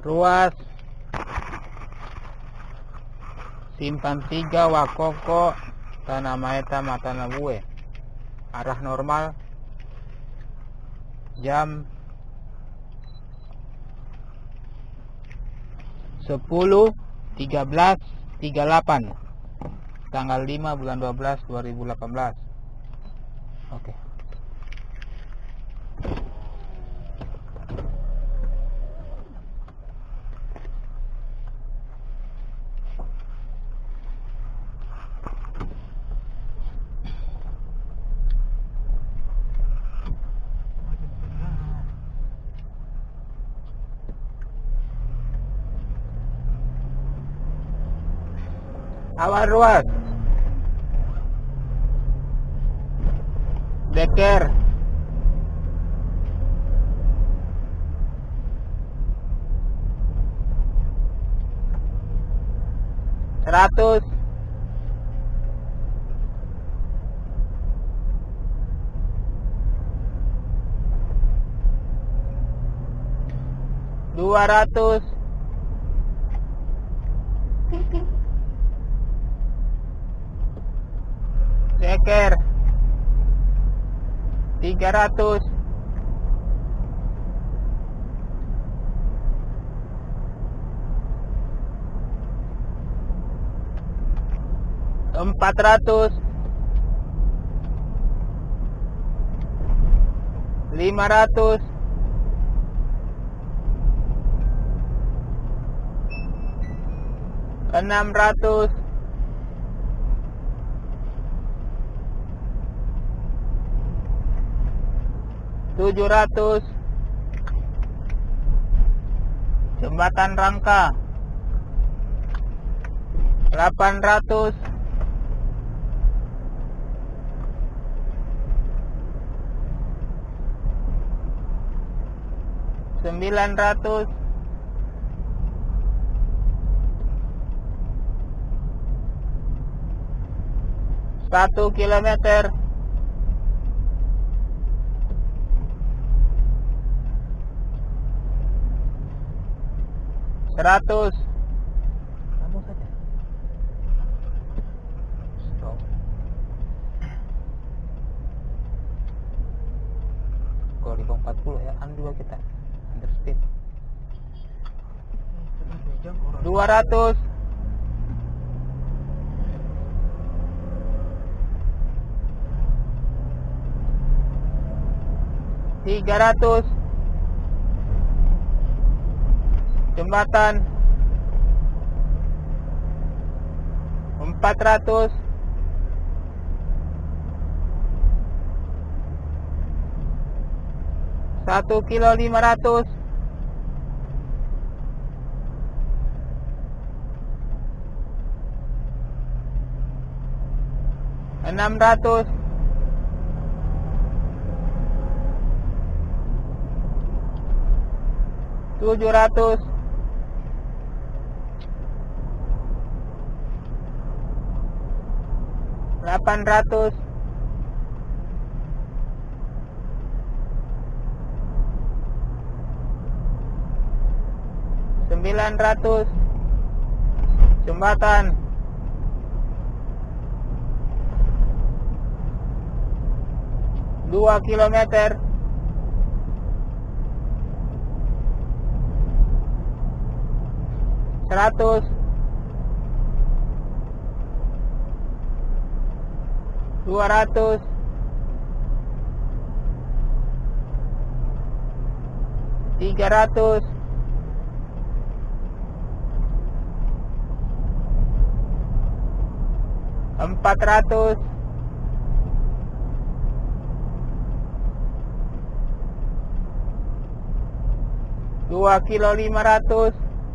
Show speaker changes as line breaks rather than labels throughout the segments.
Ruas Simpang 3 Wakoko Tanah Maeta Matana Bue. Arah normal jam 10.13.38 tanggal 5 bulan 12 2018. Oke. Awal ruas Deker seratus dua ratus Deker 300 400 500 600 700 Jembatan Rangka 800 900 1 kilometer 100 kamu saja stop. Kalau di 40 ya an 2 kita underspeed 200 300 Jembatan 400 1 kilo 500 600 700 800 900 Jembatan 2 kilometer 100 200 300 400 2 kilo 500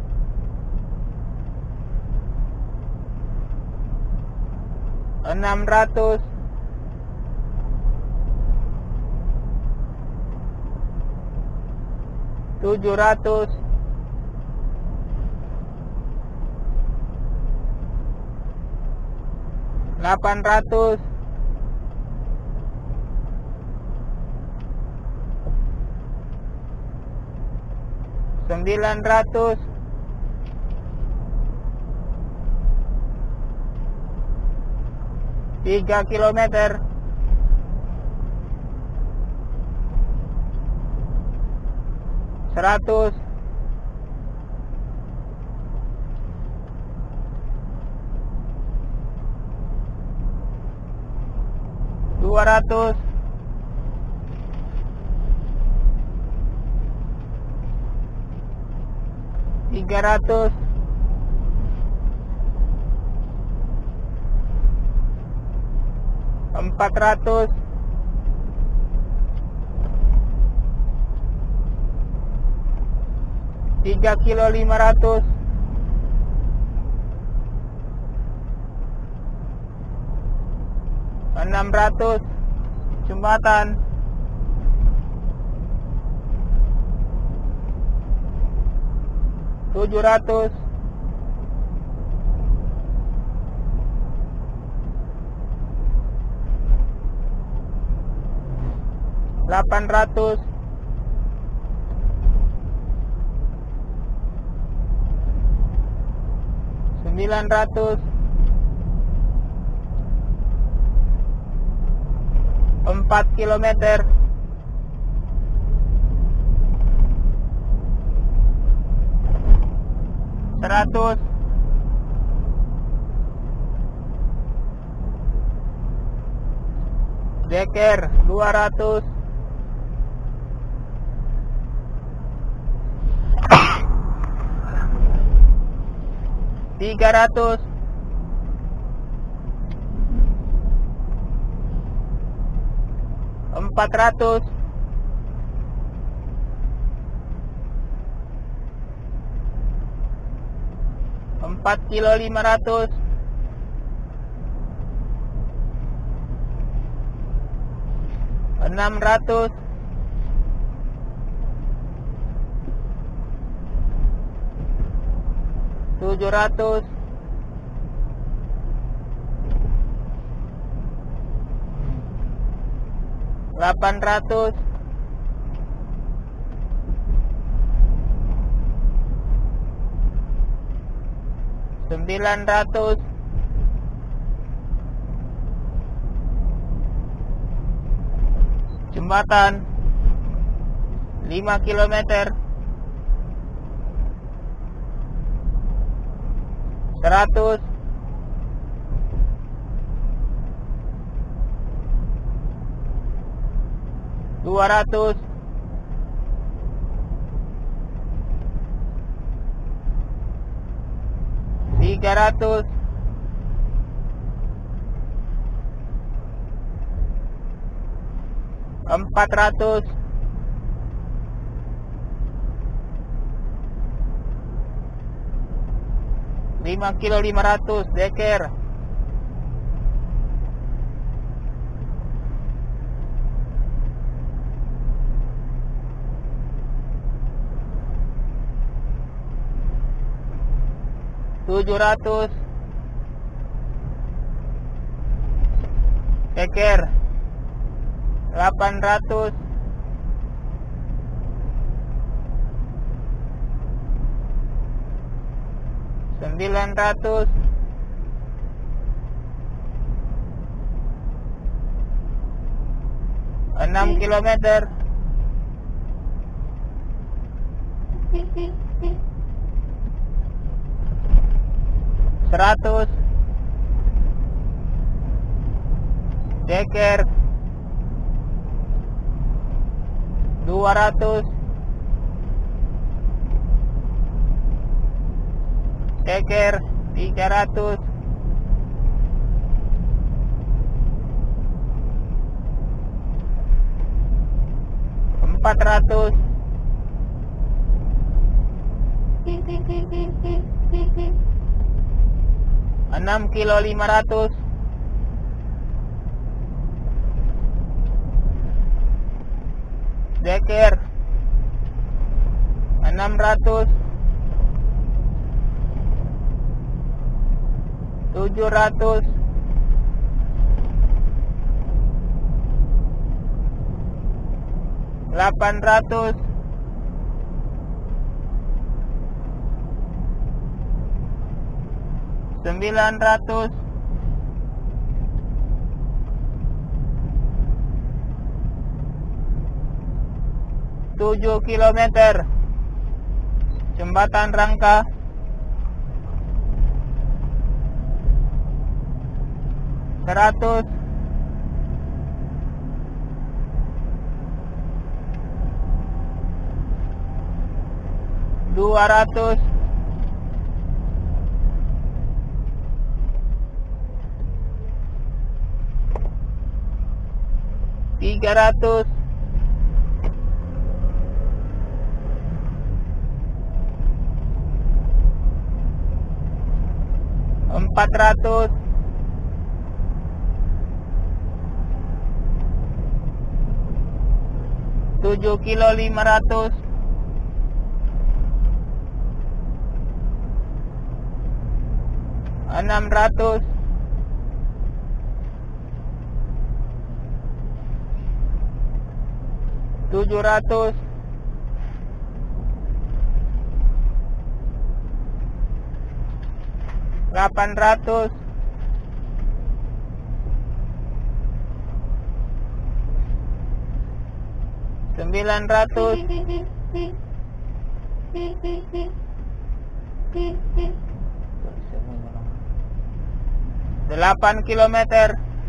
600 700 800 900 900, 3 kilometer, 100, 200, 300, 400, 3 kilo 500, 600, jembatan, 700, 800, 900, 4 kilometer, 100, 200, 300, 400, 4 kilo 500, 600, 700, 800, 900, jembatan 5 kilometer, 100, 200, 300, 400, 5 kilo 500, deker, 700, deker, 800, 900, 6 kilometer, 100, deker, 200, deker, 300, 400, 6 kilo 500, deker, 600, 700, 800, 900, 7 kilometer, Jembatan Rangka, 100, 200, 300, 400, 7 kilo 500, 600, 700, 800, 900, 8 kilometer,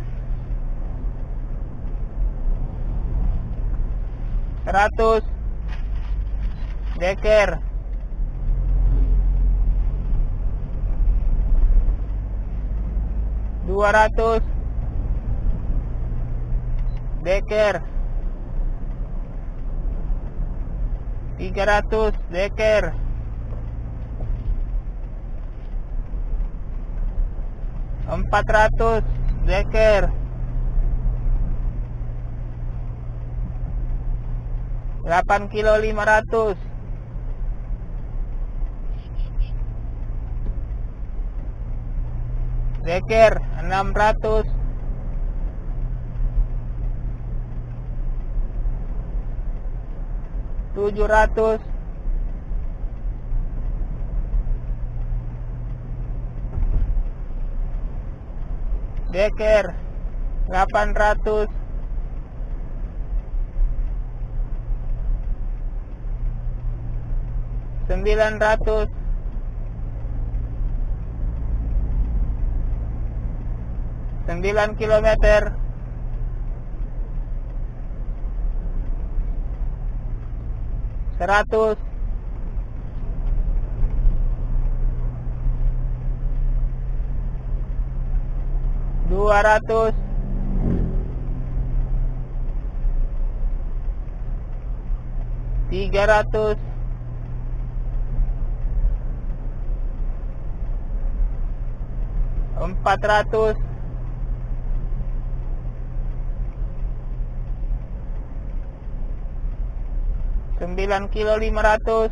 100, Deker, 200, Deker, 300, Deker, 400, Deker, 8 kilo 500, Deker, 600, 700, 800, 900, 9 kilometer, 100, 200, 300, 400, 9 kilo 500,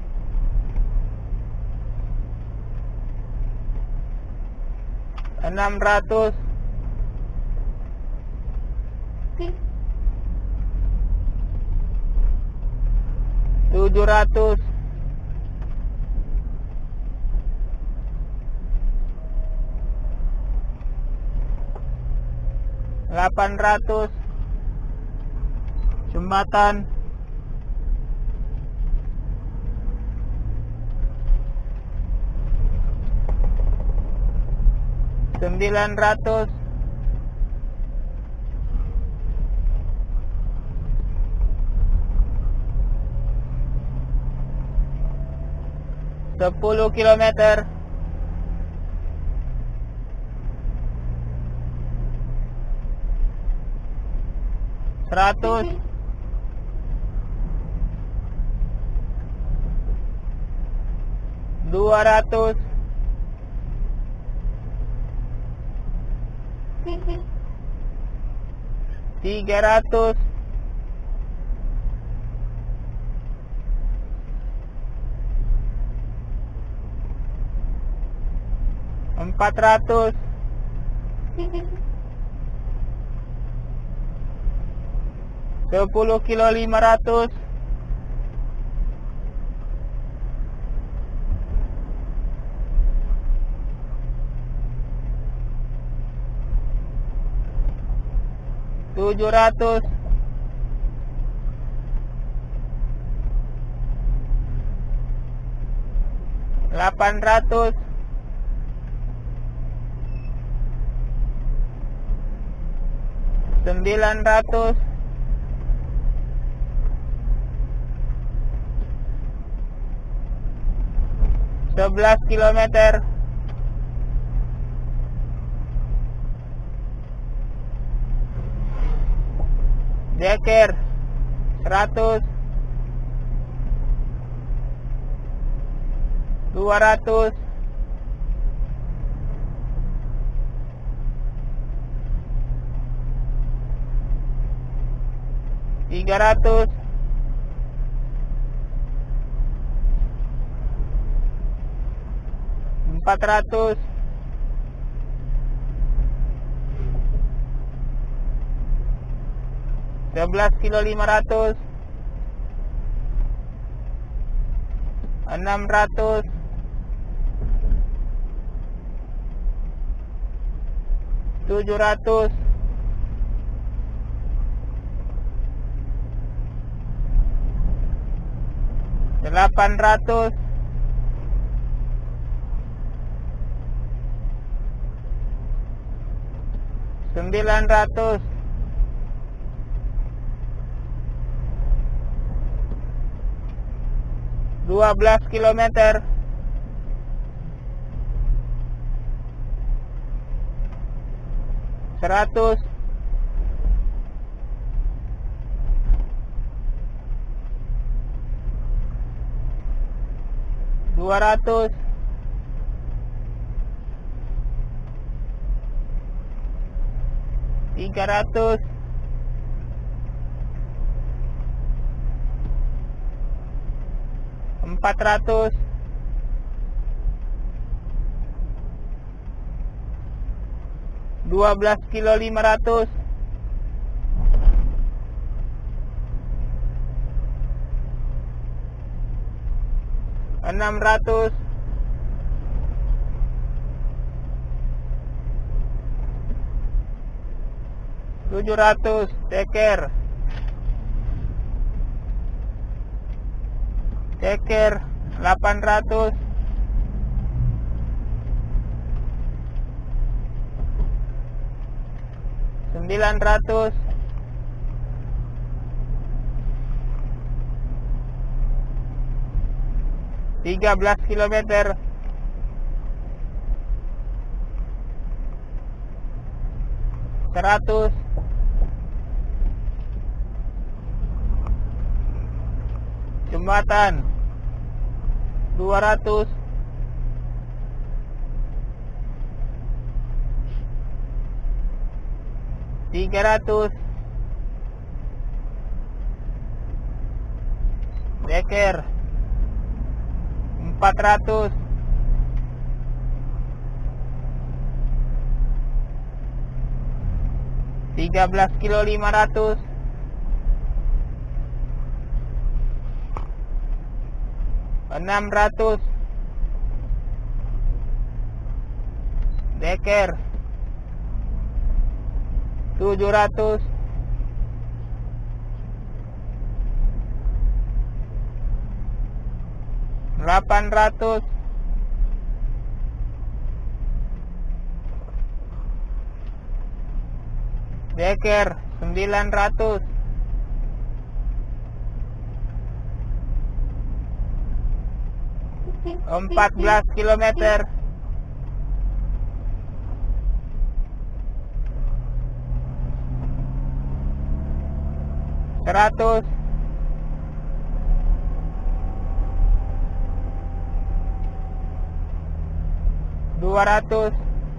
600, 700, 800, jembatan, 900, 10 kilometer, 100, 200, 300, 400, 10 kilo 500, 100, 700, 800, 900, 11 kilometer, 100, 200, 300, 400, 11 kilo 500, 600, 700, 800, 900, 12 kilometer, 100, 200, 300, 400, 12 kilo 500, 600, 700, ceker 800, 900, 13 kilometer, 100, 'jembatan 200, 300, ceker 400, 13 kilo 500, 600, ceker 700, 800, 900, 14 kilometer, 100, 200,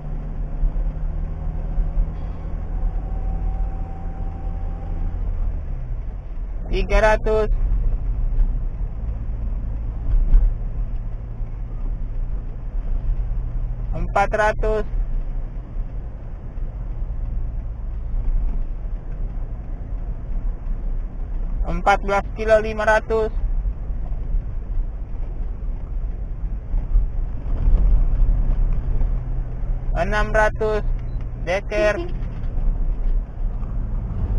300, 400, 14 kilo 500, 600, ceker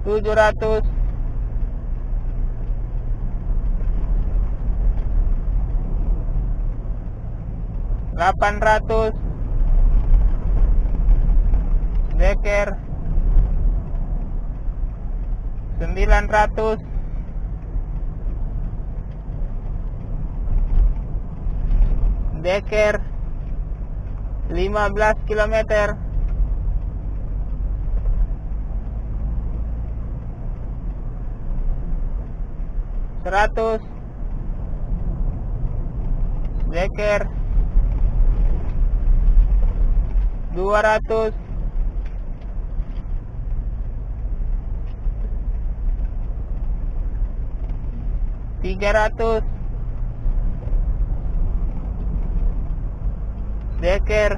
700, 800, deker 900, deker 15 km, 100, deker 200, deker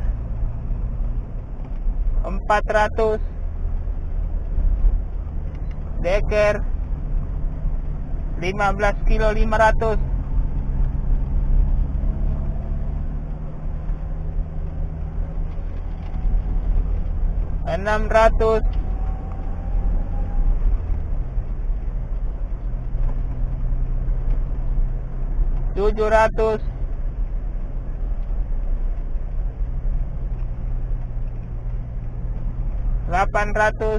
400, deker 15 kilo 500, 600, 700, 800,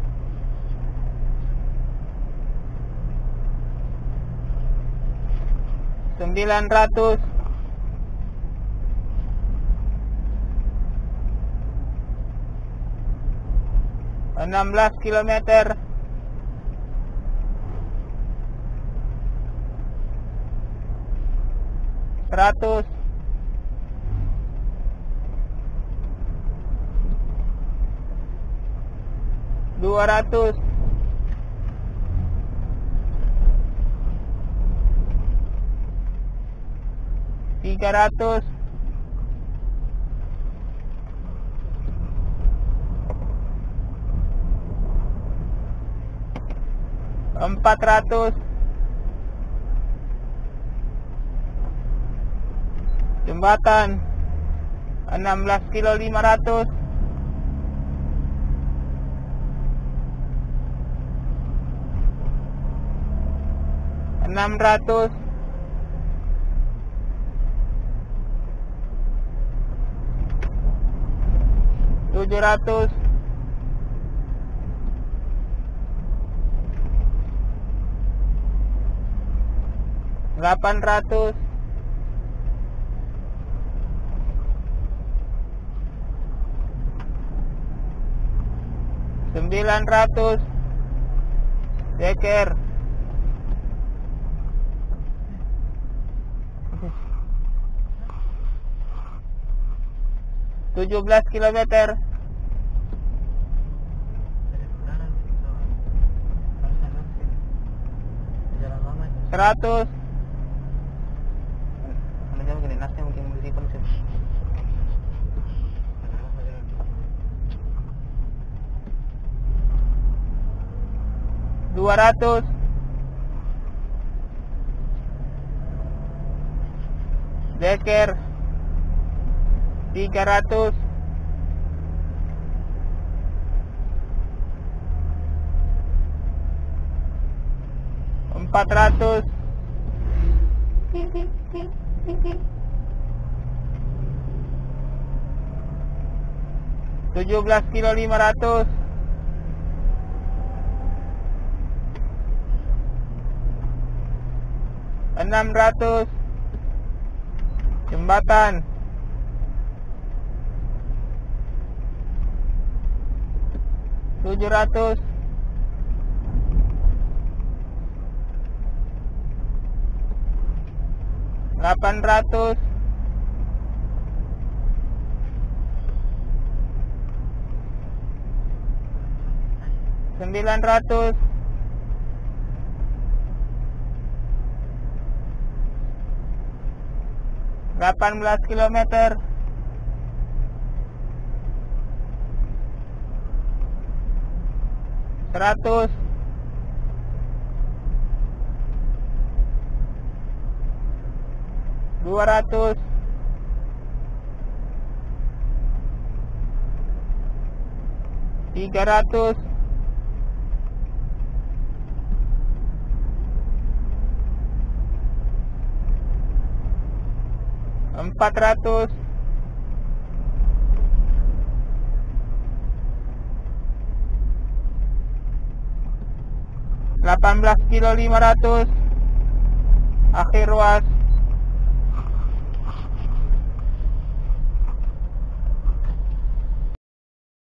900, 16 km, 100, 200, 300, 400, jembatan 16 kilo 500, 600, 700, 800, 900, deker 17 km, 100, mungkin nasnya mungkin bersifat 200, 'deker 300, 400, 17 kilo 500, 600, jembatan 700, 800, 900, 18 kilometer, 100, 200, 300,
400, 18 kilo 500, akhir ruas